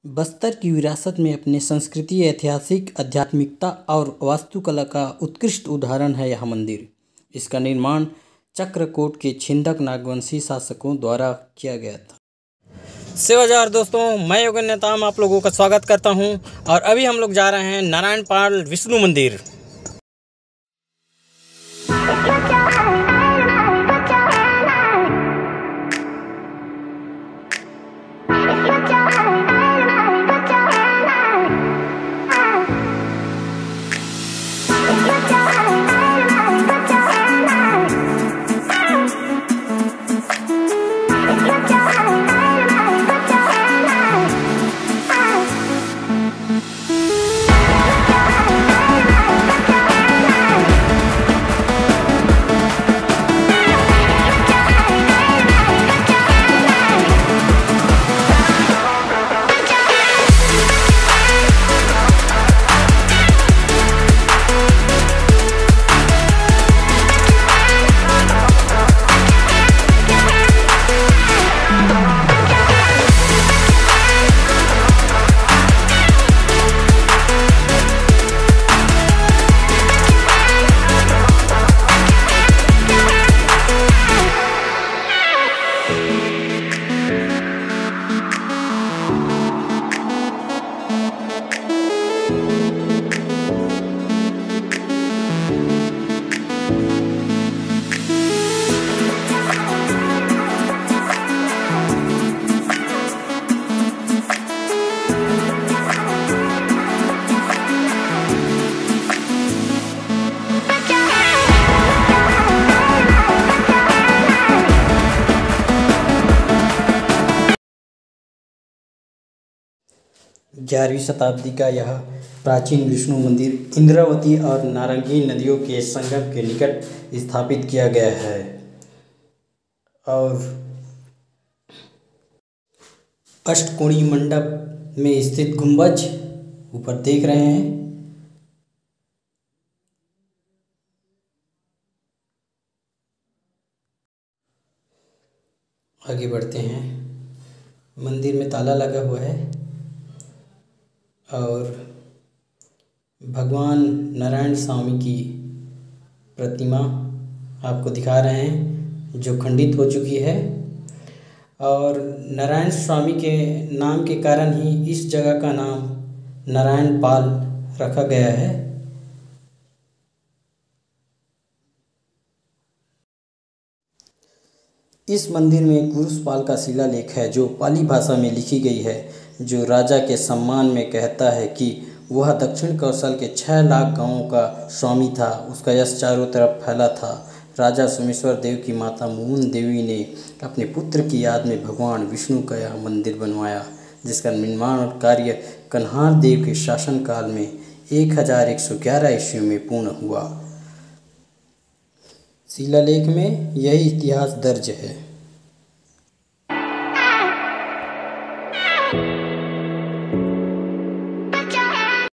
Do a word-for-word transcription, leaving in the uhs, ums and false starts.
बस्तर की विरासत में अपने संस्कृति, ऐतिहासिक आध्यात्मिकता और वास्तुकला का उत्कृष्ट उदाहरण है यह मंदिर। इसका निर्माण चक्रकोट के छिंदक नागवंशी शासकों द्वारा किया गया था। सेवाजार दोस्तों, मैं योगेंद्र नेताम आप लोगों का स्वागत करता हूं और अभी हम लोग जा रहे हैं नारायण पाल विष्णु मंदिर। ग्यारहवीं शताब्दी का यह प्राचीन विष्णु मंदिर इंद्रावती और नारंगी नदियों के संगम के निकट स्थापित किया गया है और अष्टकोणीय मंडप में स्थित गुंबज ऊपर देख रहे हैं। आगे बढ़ते हैं। मंदिर में ताला लगा हुआ है और भगवान नारायण स्वामी की प्रतिमा आपको दिखा रहे हैं जो खंडित हो चुकी है और नारायण स्वामी के नाम के कारण ही इस जगह का नाम नारायण पाल रखा गया है। इस मंदिर में एक पुरुषपाल का शिलालेख है जो पाली भाषा में लिखी गई है, जो राजा के सम्मान में कहता है कि वह दक्षिण कौशल के छह लाख गांवों का स्वामी था। उसका यश चारों तरफ फैला था। राजा सोमेश्वर देव की माता मुमुन देवी ने अपने पुत्र की याद में भगवान विष्णु का यह मंदिर बनवाया, जिसका निर्माण और कार्य कन्हार देव के शासनकाल में एक हज़ार एक सौ ग्यारह ईस्वी में पूर्ण हुआ। शिलालेख में यही इतिहास दर्ज है।